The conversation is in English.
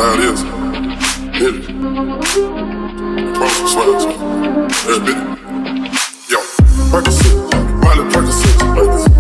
how it is. Hit it. Promise swag. Let's get it. Yo, Percocet, Miley Percocet, like this.